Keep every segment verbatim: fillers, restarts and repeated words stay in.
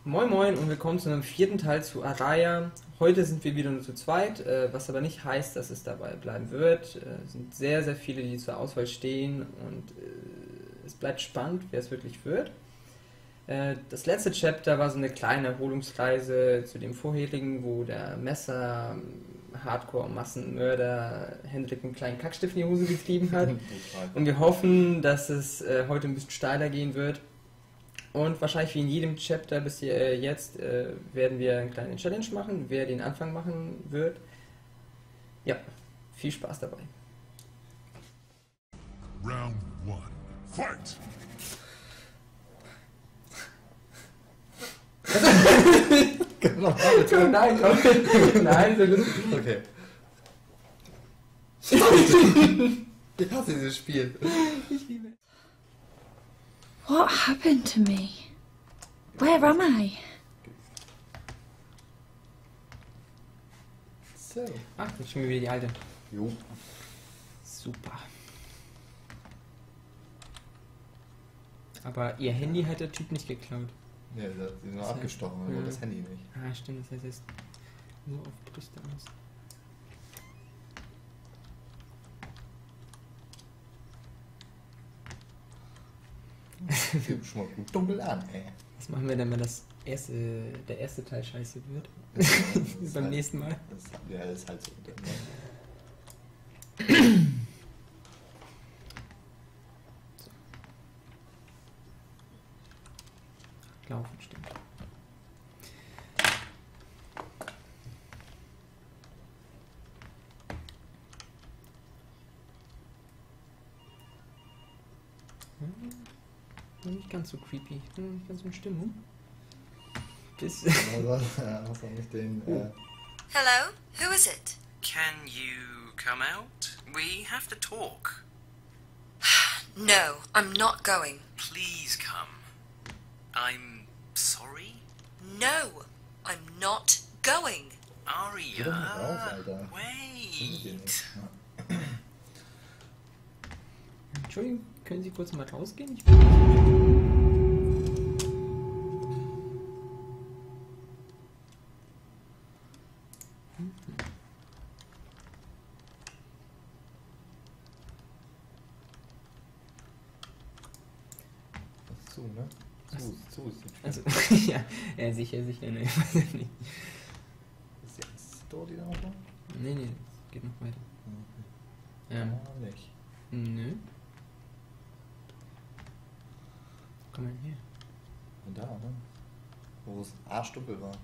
Moin Moin und willkommen zu einem vierten Teil zu Araya. Heute sind wir wieder nur zu zweit, äh, was aber nicht heißt, dass es dabei bleiben wird. Äh, es sind sehr, sehr viele, die zur Auswahl stehen und äh, es bleibt spannend, wer es wirklich wird. Äh, das letzte Chapter war so eine kleine Erholungsreise zu dem vorherigen, wo der Messer, Hardcore-Massenmörder Hendrik einen kleinen Kackstift in die Hose getrieben hat. Und wir hoffen, dass es äh, heute ein bisschen steiler gehen wird. Und wahrscheinlich wie in jedem Chapter bis hier, äh, jetzt äh, werden wir eine kleine Challenge machen, wer den Anfang machen wird. Ja, viel Spaß dabei. Round one. Fight! Komm, nein, komm. Nein, so gut. Okay. Ich hasse dieses Spiel. Ich liebe es. What happened to me? Where am I? So. Ach, jetzt schon wieder die alte. Jo. Super. Aber ihr Handy hat der Typ nicht geklaut. Ja, die sind nur Das heißt, abgestochen, aber ja. das Handy nicht. Ah, stimmt, das heißt, er ist nur auf Brüste aus. Fühlt schon mal gut dunkel an, ey. Was machen wir denn, wenn das erste, der erste Teil scheiße wird? Das ist Beim halt- nächsten Mal. Das, ja, das ist halt so. Laufen, stimmt. Hm, nicht ganz so creepy. Ich bin nicht ganz so in Stimmung. Bis. Also, ja, hast du nicht den. Äh, Hello? Who is it? Can you come out? We have to talk. No, I'm not going. Please come. I'm sorry? No, I'm not going. Geh doch nicht raus, Aria, Alter. wait. Entschuldigung, können Sie kurz mal rausgehen? Ich das ist zu, ne? Zu, zu ist die Tür. Also, ja, ja, sicher, sicher, ne, ich weiß nicht. Ist jetzt dort die da noch? Nee, nee, es geht noch weiter. Ähm, Ah, nicht. nö. Komm mal her. Und da, ne? Wo es arschdunkel war.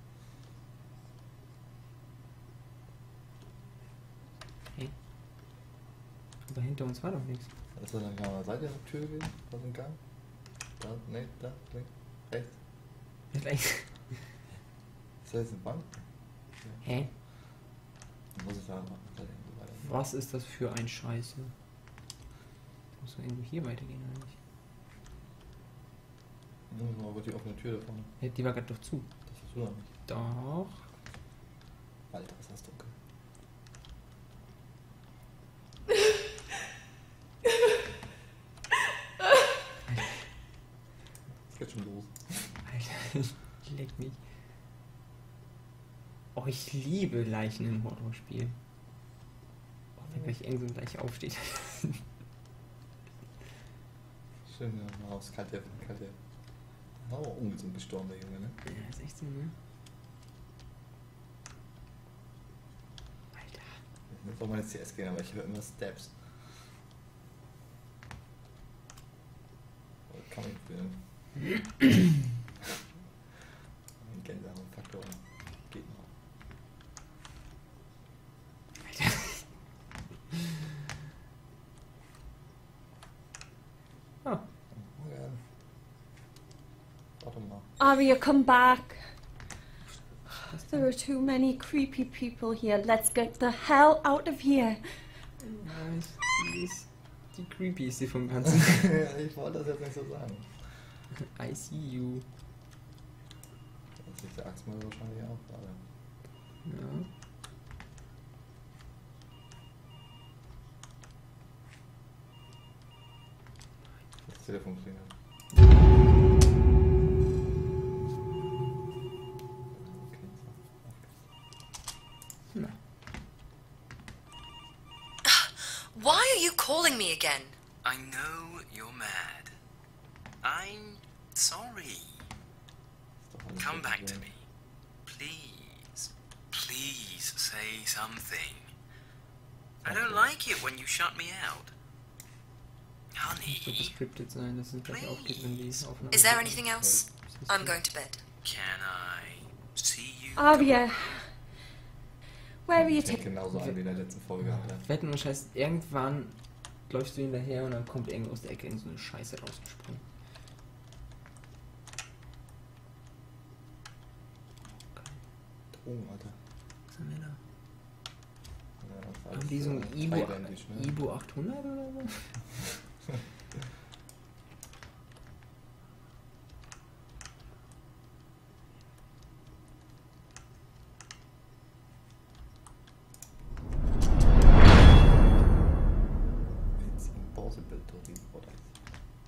Hey. Aber hinter uns war doch nichts. Ist das dann an der Seite der Tür gewesen? Da so ein Gang? Da, ne, da, links, rechts. Vielleicht. Ist das jetzt eine Bank? Hä? Dann muss ich da machen. Da hinten weiter. Was ist das für ein Scheiße? Muss man irgendwo hier weitergehen eigentlich? Nur mal die offene Tür da vorne. Ja, die war gerade doch zu. Das ist du doch nicht. Doch. Alter, ist das dunkel. Es geht schon los. Alter, leck mich. Oh, ich liebe Leichen im Horrorspiel. Oh, wenn gleich irgend so gleich aufsteht. Schön, ja, raus. Kalt hier, kalt hier. Oh, ungesund gestorben, der Junge, ne? Ja, ist echt so, ne? Alter. Jetzt soll man jetzt C S gehen, aber ich höre immer Steps. Oh, kann man nicht fühlen. Ein Gänsehautfaktor. Geht noch. Oh. Oh ja. Warte mal. Arya, come back. There are too many creepy people here. Let's get the hell out of here. Ja, ich- die ist die creepyste vom Ganzen. Ich wollte das jetzt nicht so sagen. I see you. Das ist der Axt mal wahrscheinlich auch gerade. Ja. Das Telefon klingelt. Why are you calling me again? I know you're mad. I'm sorry. Come back to me. Please. Please say something. I don't like it when you shut me out. Das wird Honey, gescriptet sein, dass es gleich aufgeht, wenn die Aufnahme... Is there anything else? I'm going to bed. can I see you? Avia, where are you Fängt taking? genauso an wie in der letzten Folge. Alter. Wetten und Scheiß, irgendwann läufst du hinterher und dann kommt irgendwo aus der Ecke in so eine Scheiße rausgesprungen. Drogen, Alter. Was haben wir da? Ja, das ist Haben alles, die so ein äh, Ibo, dreibändig, ne? Ibo achthundert oder so? It's impossible to read what I see.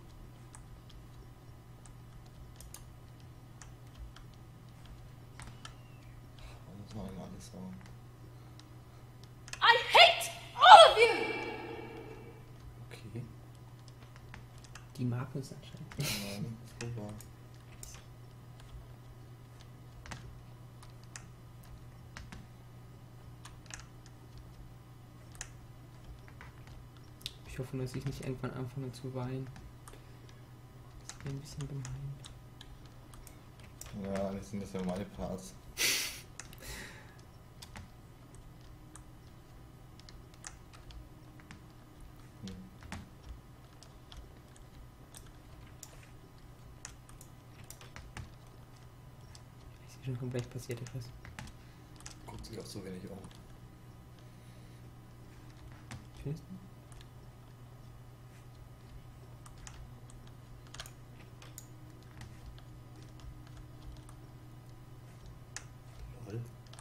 Das war immer alles so. I hate all of you! Okay. Die mag uns anscheinend. Nein, so war. Ich hoffe, dass ich nicht irgendwann anfange zu weinen. Das wäre ein bisschen gemein. Ja, eigentlich sind das ja meine Parts. Hm. Ist hier schon komplett passiert etwas? Guckt sich auch so wenig um. Findest du? Lol.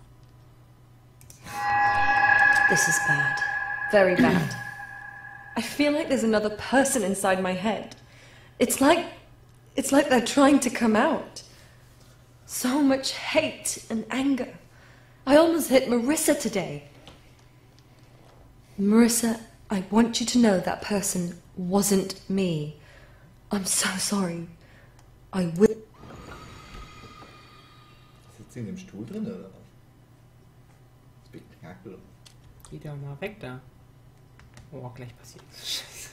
This is bad. Very bad. I feel like there's another person inside my head. It's like. It's like they're trying to come out. So much hate and anger. I almost hit Marissa today. Marissa, I want you to know that person wasn't me. I'm so sorry. I will. Sitzt sie in dem Stuhl drin oder was? Spektakel. Geh doch mal weg da. Oh, gleich passiert. Scheiße.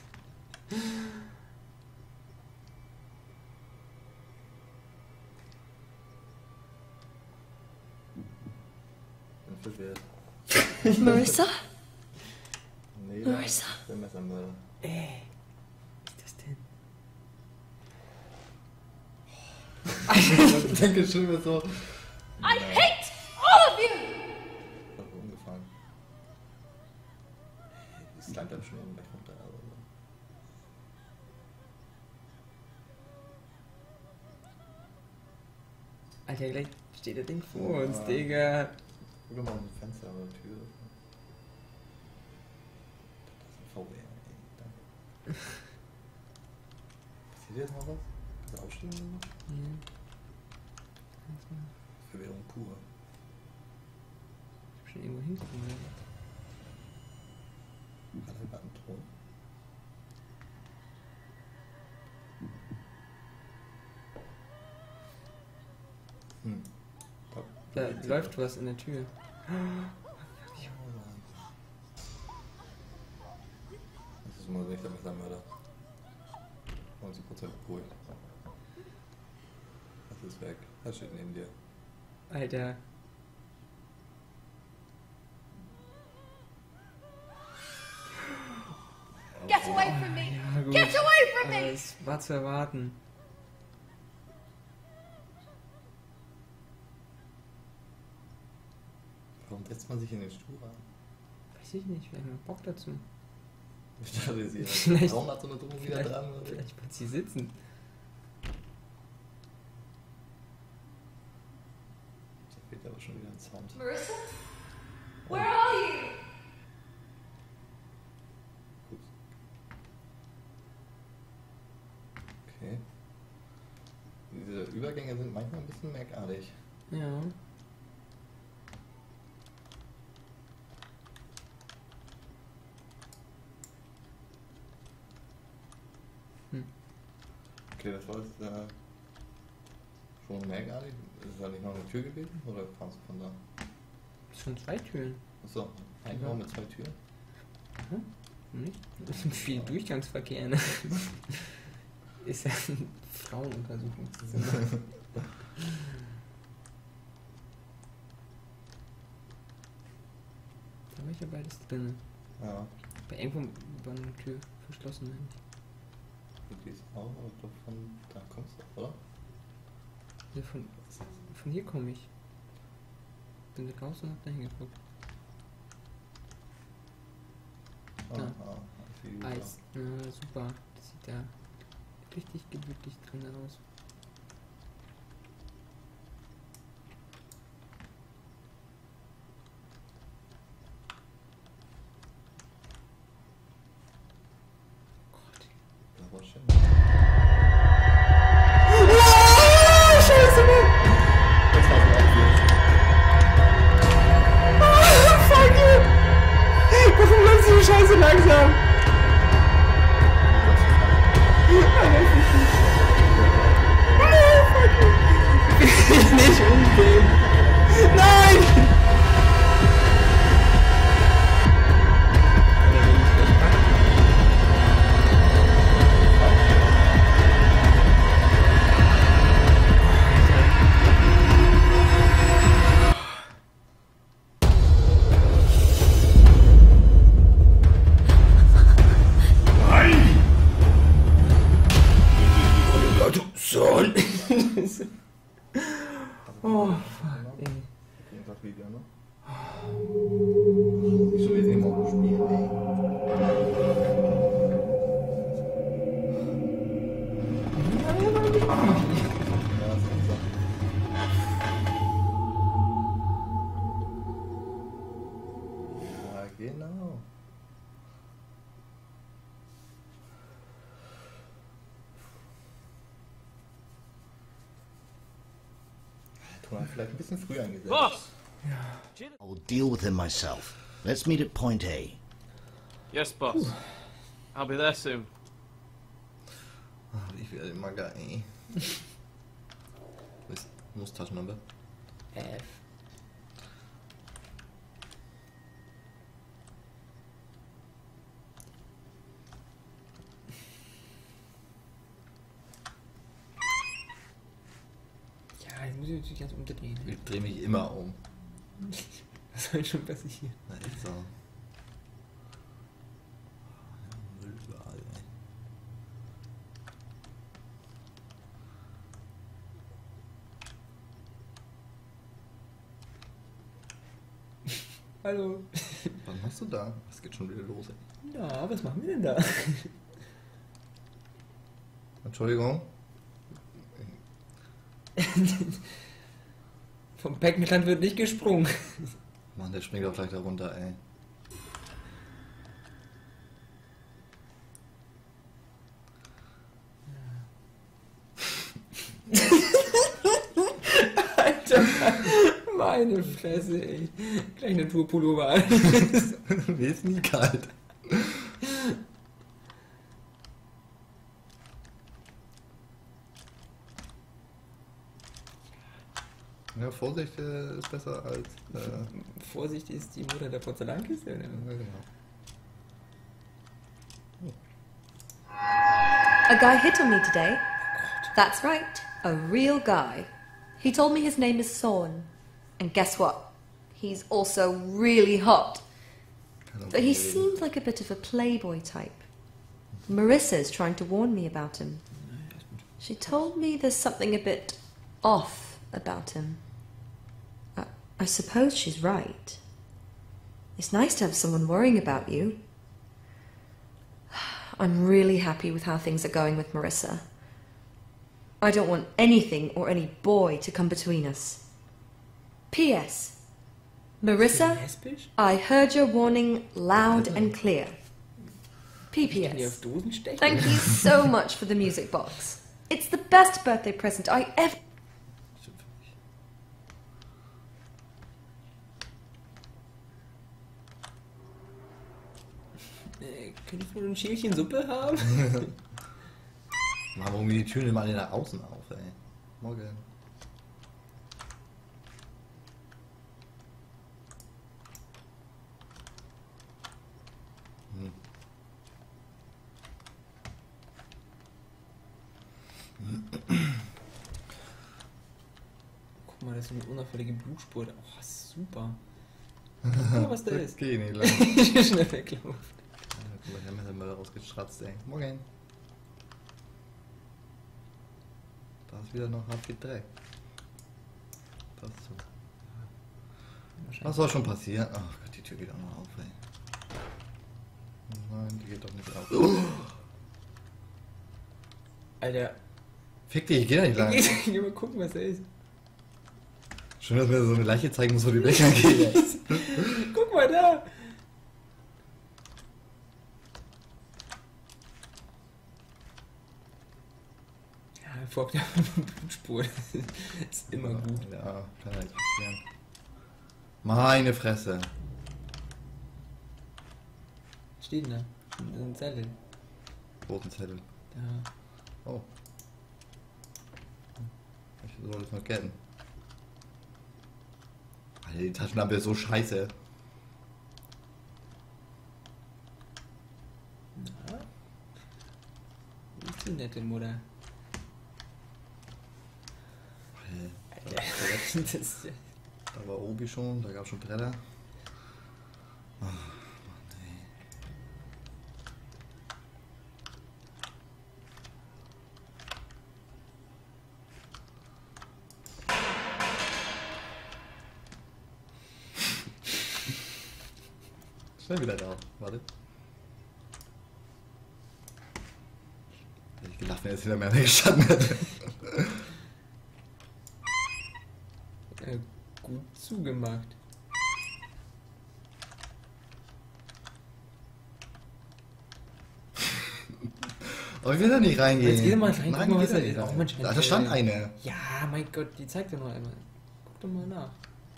Bin verwirrt. Marissa? Nee, Marissa. der Messermörder. Ey, was ist das denn? Ich denke schon wieder so. I hate all of you! Voll umgefallen. Es slimet dann schon irgendwann runter. Also. Alter, gleich steht das Ding vor Ja. uns, Digga. Guck doch mal aus dem Fenster oder Tür. Das ist ein V R, ey. Danke. Passiert jetzt noch was? Kannst du aufstehen oder so? Ja. Verwirrung pur. Ich hab schon irgendwo hingucken wollen. Hat er gerade einen Thron? Hm. Da läuft was in der Tür. Das ist mal nicht der Messermörder. neunzig Prozent Pool. Das ist weg. Das steht neben dir. Alter. Get away from me! Ja, gut. Get away from Aber me! es war zu erwarten. Warum setzt man sich in den Stuhl an? Weiß ich nicht, wir haben Bock dazu. Ich dachte, sie Vielleicht- Warum hat so eine Drohung wieder Vielleicht, dran? Oder? vielleicht wird sie sitzen. Da fehlt aber schon wieder ein Sound. Marissa? Where are you? Gut. Okay. Diese Übergänge sind manchmal ein bisschen merkwürdig. Ja. Hm. Okay, das war jetzt äh, schon merkwürdig. Ist da nicht noch eine Tür gewesen? Oder kamst du von da? Schon zwei Türen. Achso, ein Ja. Raum mit zwei Türen. Nicht? Das ist viel Durchgangsverkehr, ne? Ist ja ein Frauenuntersuchungszimmer. Da war ich ja beides drin. Ja, Bei irgendwo war eine Tür verschlossen. Ne? die ist auch, aber doch von da kommst du, oder? Ja, von, von hier komme ich. Bin da raus und hab da hingeguckt. Ah, Ja. ah, wie Eis. Ja, super. Das sieht ja richtig gemütlich drin aus. Gott. Das war schön. Scheiße, Mann! Das war so obvious. Fuck you! Warum läuft diese Scheiße langsam? Ich will nicht umgehen. Nein! Sohn! Oh, fuck, ey. Irgendwas wieder, ne? Ich soll jetzt nicht mal spielen, ey. Ja, das ist so. Ja, genau. Hätte man vielleicht ein bisschen früher eingesetzt. Boss! I'll deal with him myself. Let's meet at point A. Yes, boss. I'll be there soon. Ach, ich werde immer geil, ey. Was ist Mustaschennummer? F. Ja, ich muss ich natürlich ganz umdrehen. Ich drehe mich immer um. Was soll schon passieren? Na, echt so. Müll überall, ey. Hallo. Was machst du da? Es geht schon wieder los, ey. Ja, was machen wir denn da? Entschuldigung. Vom Beckenrand wird nicht gesprungen. Mann, der springt doch gleich da runter, ey. Alter, meine Fresse, ey. Gleich Naturpullover an. Mir ist nie kalt. Ja, Vorsicht äh, ist besser als. Äh, Vorsicht ist die Mutter der Porzellankiste. Oder? ja, genau. A guy hit on me today. That's right, a real guy. He told me his name is Sorn. And guess what? He's also really hot. But he seemed like a bit of a playboy type. Marissa's trying to warn me about him. She told me there's something a bit off about him. I, I suppose she's right. It's nice to have someone worrying about you. I'm really happy with how things are going with Marissa. I don't want anything or any boy to come between us. P S. Marissa, Lesbisch? I heard your warning loud and clear. P P Kann die auf S. Dosen stechen? Thank you so much for the music box. It's the best birthday present I ever... Stimmt für mich. Äh, könnte ich nur ein Schälchen Suppe haben? Mann, warum gehen die Türen immer alle nach außen auf, ey? Morgen. Hm. Guck mal, das ist eine unauffällige Blutspur. Oh, super. Oh, was da ist. Geh nicht lang. Schnell weglaufen. Ja, guck mal, der haben wir mal rausgeschratzt, ey. Morgen. Da ist wieder noch hart viel Dreck. Das ist so. Was soll schon passieren? Ach Gott, die Tür geht auch noch auf, ey. Nein, die geht doch nicht auf. Oh. Alter. Fick dich, ich geh da nicht lang. Ich geh mal gucken, was da ist. Schön, dass mir so eine Leiche zeigen muss, wo die Löcher gehen. Guck mal da. Ja, folgt der Blutspur. Ist immer gut. Ja, kann ja nichts passieren. Meine Fresse. Steht denn da? Ein Zettel. Roten Zettel. Ja. Oh. Ich soll das mal kennen. Alter, die Taschenlampe ist so scheiße. Na? Wo ist die nette Mutter? Alter. Alter. Das ist ja... Da war Obi schon, da gab es schon Bretter. Oh, Mann, ey. Schnell wieder da. Warte. Hätte ich gelacht, wenn er jetzt hinter mir weggestanden hätte. Äh, gut zugemacht. Aber ich will da nicht reingehen. Jetzt geh doch mal rein, Nein, guck mal, geht was da da nicht ist. rein. Oh, Mensch, Da stand eine. Ja, mein Gott, die zeigt doch noch einmal. Guck doch mal nach.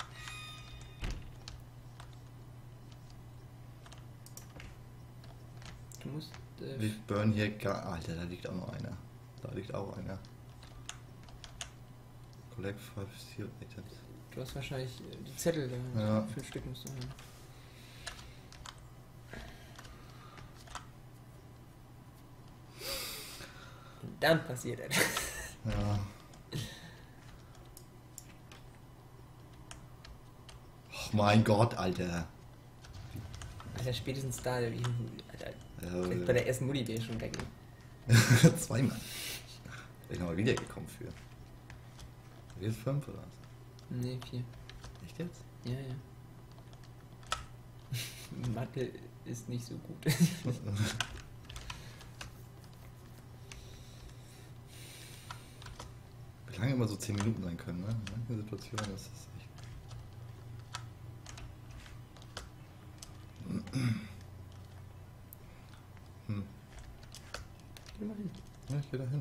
Du musst... Äh, Wir burn hier gar... Alter, da liegt auch noch einer. Da liegt auch einer. Collect five Steel Items. du hast wahrscheinlich äh, die Zettel da. Ja. Fünf Stück musst du haben. Und dann passiert etwas. Ja. Oh mein Gott, Alter. Alter, spätestens da, Alter, Ja, bei der ersten Mutti wäre ich schon weg. Zweimal. Bin ich nochmal wiedergekommen für. Wie ist fünf oder was? Nee, vier. Echt jetzt? Ja, ja. Mathe ist nicht so gut. Wie lange immer so zehn Minuten sein können, ne? In manchen Situationen ist das echt. Hm. Geh mal hin. Ja, ich geh da hin.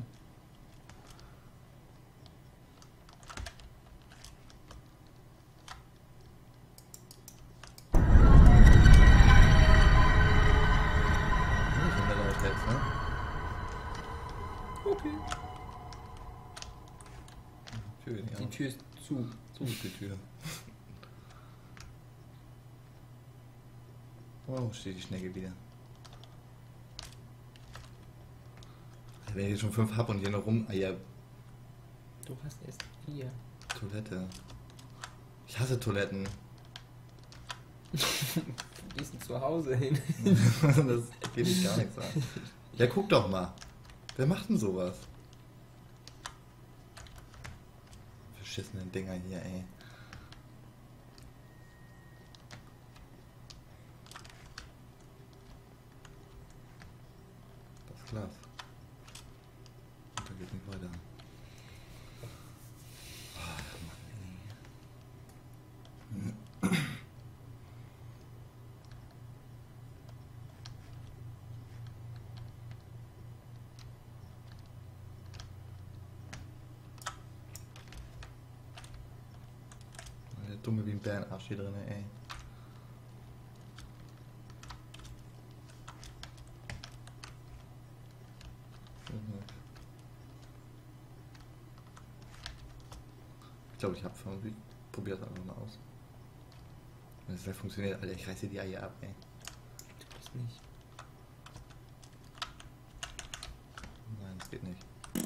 Ne? Okay. Tür, ja. Die Tür ist zu. Zu ist die Tür. Oh, steht die Schnecke wieder. Wenn ich jetzt schon fünf hab und hier noch rum. Ah, ja. Du hast erst vier. Toilette. Ich hasse Toiletten. Du gehst zu Hause hin. Das geht mich gar nichts an. Ja, guck doch mal. Wer macht denn sowas? Verschissene Dinger hier, ey. Das Glas. Und da geht nicht weiter. Ach, Mann, ey. Der Dumme wie ein Bärenarsch hier drin, ey. glaube, ich habe schon. Ich probiere es einfach mal aus. Wenn es vielleicht funktioniert, Alter, ich reiße die Eier ab, ey. Tu das nicht. Nein, das geht nicht.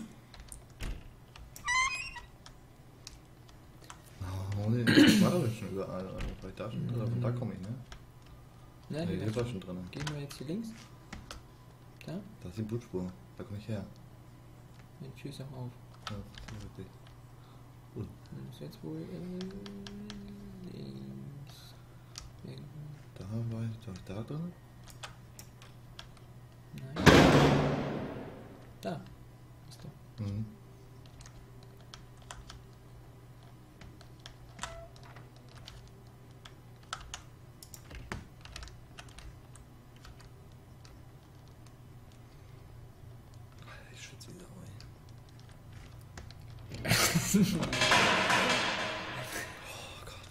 Oh, nee, das war doch jetzt schon überall. Also, war ich da schon drin? Von da komme ich, ne? Ja, Nee, die hier war schon drin. Gehen wir jetzt hier links? Da? Da ist die Blutspur. Da komme ich her. Die Tür ist auch auf. Ja, das ist richtig. Uh. Dann ist jetzt wohl äh, links. Irgendwo. Da war ich, war ich da drin? Nein. Da. Ist doch. Mhm. Ich schwitze wieder, ey. Oh Gott.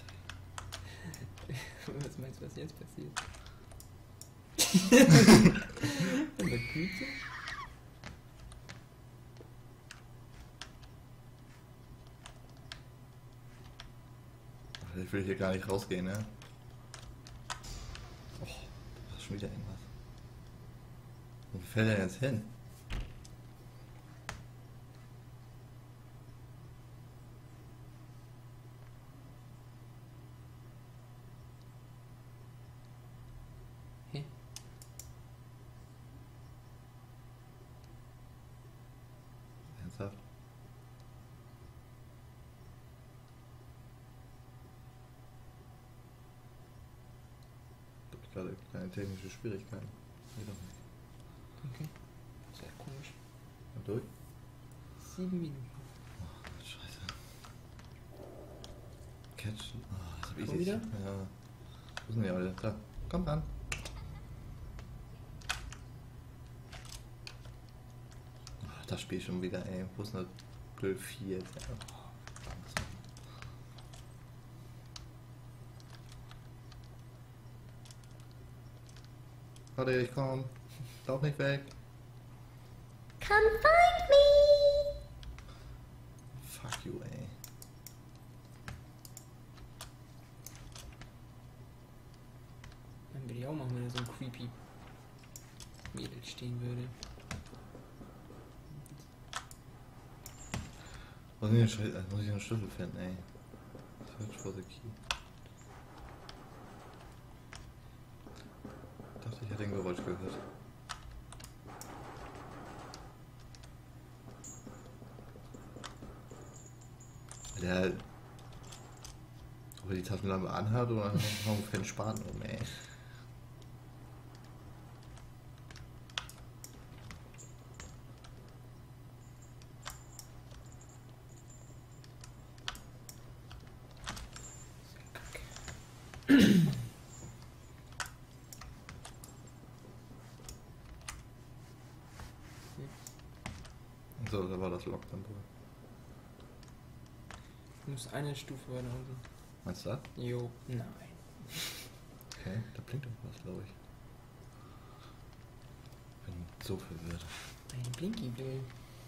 Was meinst du, was jetzt passiert? In der Küche? Ich will hier gar nicht rausgehen, ne? Oh, da ist schon wieder irgendwas. Wo fällt er jetzt hin? Hä? Ernsthaft? Ich habe gerade keine technische Schwierigkeiten. Nee, doch nicht. Okay. Sehr komisch. Und durch? Sieben Minuten. Oh, scheiße. Catch. Oh, das hab ich Schon jetzt. wieder? Ja. Wo sind die alle? Da. Komm ran. Oh, das Spiel schon wieder, ey. Wo ist denn das blöd vier jetzt? Ja. Oh, langsam. Warte, ich komm. Lauf nicht weg. Come find me! Fuck you, ey. Dann würde ich auch machen, wenn da so ein creepy Mädel stehen würde. Muss ich, einen Schlüssel, äh, muss ich einen Schlüssel finden, ey. Search for the key. Ich dachte, ich hätte ein Geräusch gehört. Der. Ob er die Taschenlampe anhat oder noch einen fetten Spaten um, ey. So, da war das Lock dann wohl. Du musst eine Stufe weiter unten. Meinst du das? Jo, nein. Okay, da blinkt doch was, glaube ich. Bin so verwirrt. Ein Blinky Bill.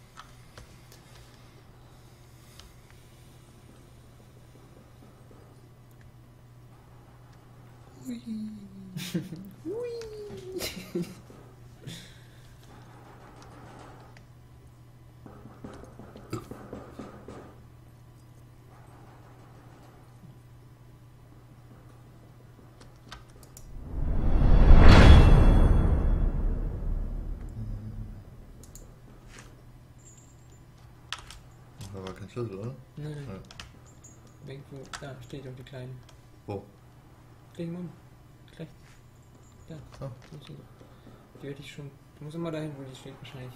Hui. Hui. Da war kein Schlüssel, oder? Nein, nein. Ja. Irgendwo, da steht doch die kleine. Wo? Kleine Mama. Gleich. Da. Oh. Die werde ich schon. Du musst immer dahin, wo die steht, wahrscheinlich.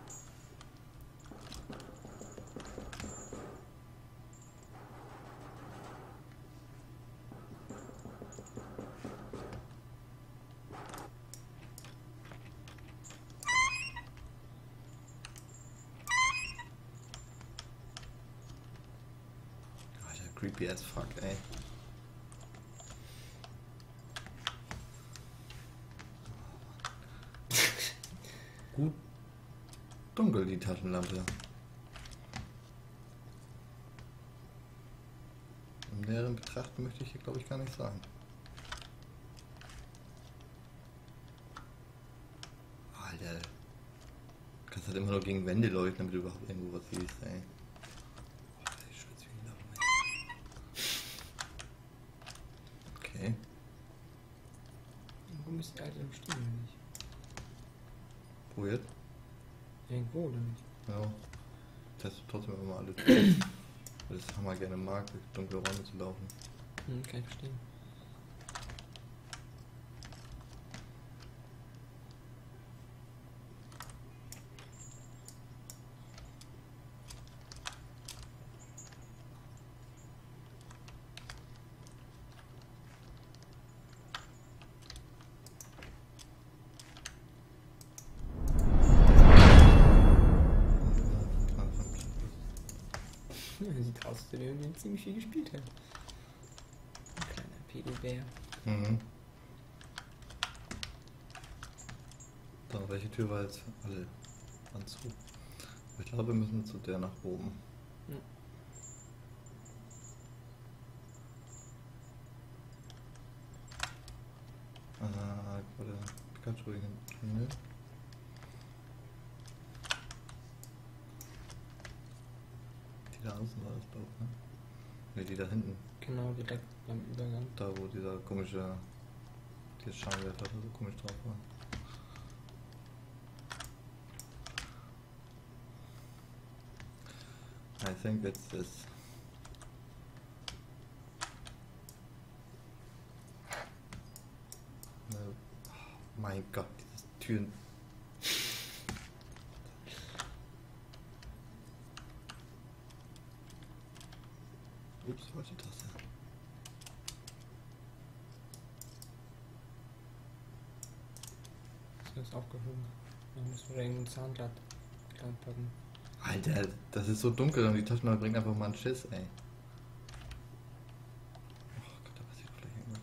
Alter, creepy as fuck, ey. Gut dunkel, die Taschenlampe. näheren Betrachten möchte ich hier, glaube ich, gar nicht sagen. Alter. Du kannst halt immer nur gegen Wände leuchten, damit du überhaupt irgendwo was siehst, ey. Boah, ich schwitze wie ein Lappen, ey. Okay. Irgendwo müsste die alte noch stehen, oder nicht? Wo jetzt? Irgendwo, oder nicht? Ja. Teste trotzdem immer alle durch. Weil das Hammer gerne mag, durch dunkle Räume zu laufen. Hm, kann ich verstehen. Ja, sieht aus, als wenn er irgendwie ziemlich viel gespielt hat. Ein kleiner Pedelbär. Mhm. So, welche Tür war jetzt alle an zu? Ich glaube, wir müssen zu der nach oben. Ja. Ah, gerade Pikachu in den Tunnel. Die da außen war das, glaube ich, ne? Ne, die da hinten. Genau, direkt beim Übergang. Da, wo dieser komische, dieses Scheinwerfer so komisch drauf war. I think it's this. No. Oh mein Gott, diese Türen. Ups, falsche Taste. Das ist aufgehoben. Da musst du da irgendein Zahnblatt packen. Alter, das ist so dunkel und die Taschenlampe bringt einfach mal einen Schiss, ey. Oh Gott, da passiert gleich irgendwas.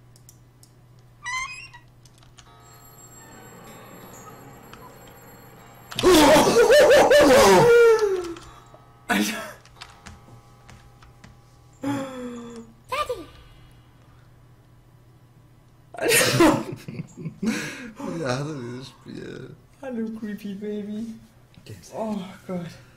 Alter! Alter! Ja, so dieses Spiel. Hallo, Creepy Baby. Games. Oh Gott.